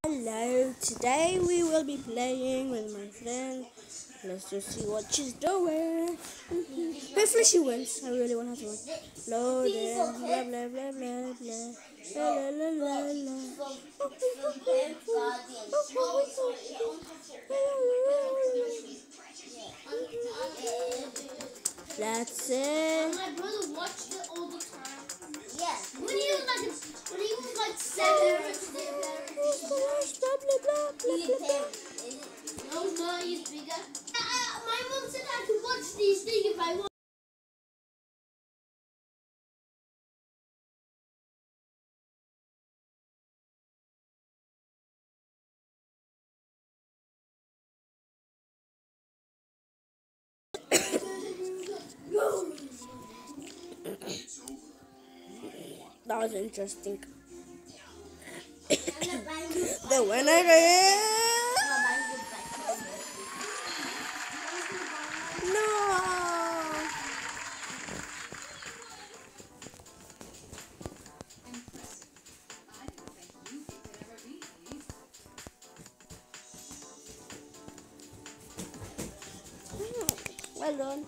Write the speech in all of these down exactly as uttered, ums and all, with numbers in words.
Hello, today we will be playing with my friend. Let's just see what she's doing. Hopefully she wins. I really want her to win. Loading, blah blah blah blah blah. La la la la la. That's it. My brother watched it all the time. Yeah. When he was like, when he was like seven. Blah blah blah blah blah. No, no, he's bigger. Uh, my mom said I could watch these things if I want. That was interesting. The winner is no. Well done.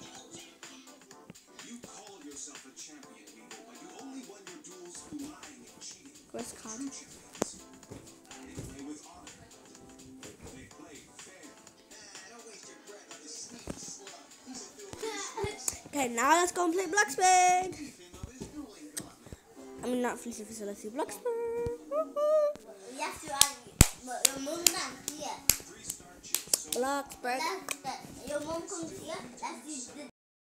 You call yourself a champion, Weevil, but you only won your duels through lying and cheating. Chris Khan. Champions. They play with honor. They play fair. Nah, don't waste your breath on this sneaky slug. He's a duelist. Okay, now let's go and play Blacksburg. Him of his dueling gauntlet. I mean, not Fleece Facility, Blacksburg. You have to add, but your mom not here. Three-star chips. So Blacksburg. That's that. Your mom comes here. That's the.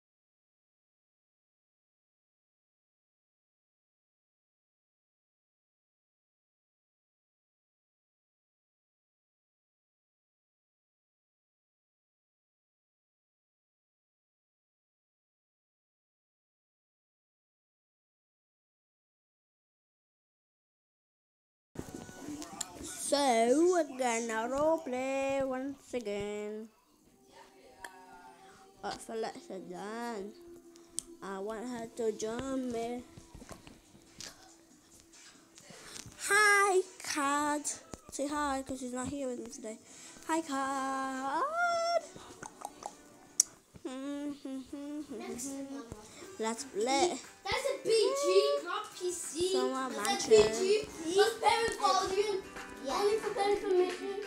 So we're gonna roleplay once again. But for Alexa done, I want her to join me. Hi, Card. Say hi, because she's not here with me today. Hi, Card. Let's play. That's a P G, not P C. Someone That's a mentioned- P G. Plus parent volume. Only for parent permission.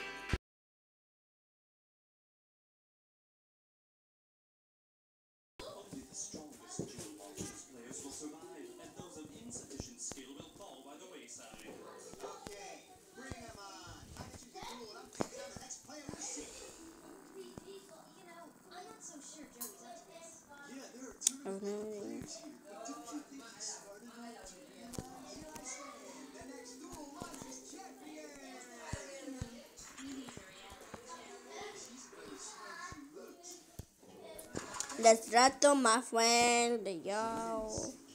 only the strongest dual monsters players will survive, and those of insufficient skill will fall by the wayside. Okay, bring him on. I bet you can duel and I'm taking down the next player we see. You know, I'm not so sure Joey's up to this. Yeah, there are two Okay. players here, but don't you think he's smart enough to realize the next duel launch is champion? Let's rattle my friend, yo.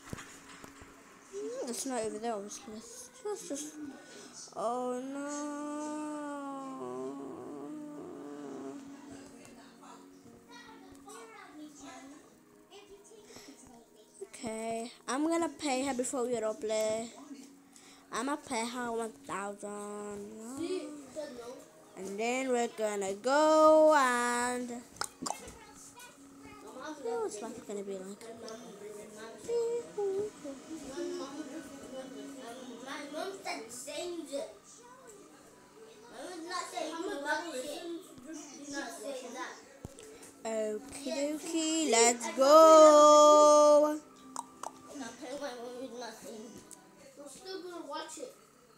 Hmm, It's not over there, obviously. Let's just. Oh no. Okay, I'm gonna pay her before we roleplay. I'm gonna pay her one thousand. And then we're gonna go and. What's life gonna be like? My mom said change it. My mom's not saying you watch it. She's not saying that. Okie dokie, let's go. I'm not telling my mom is not saying it. I'm still gonna watch it.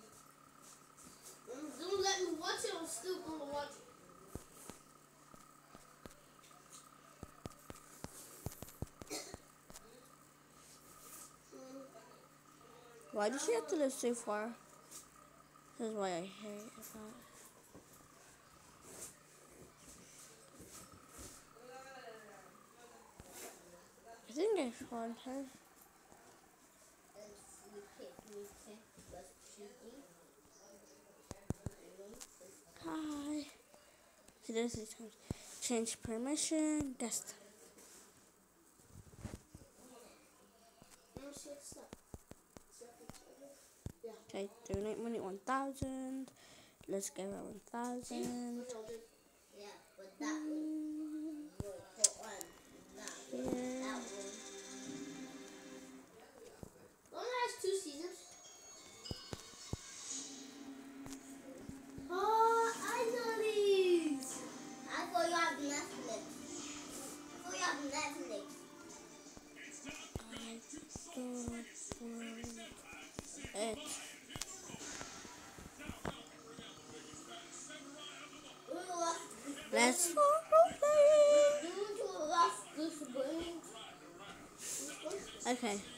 Don't let me watch it, I'm still gonna watch it. Why does she have to live so far? This is why I hate that. I think I found her. Hi. So this is change permission. Guest. Okay, donate money one thousand. Let's get a one thousand. Yeah, but that one will put on that. Yeah. That one. Only has two seasons. Oh, I know these. I thought you had Netflix. I thought you had Netflix. It. Who lost? Let's go Who lost this win? play. Okay.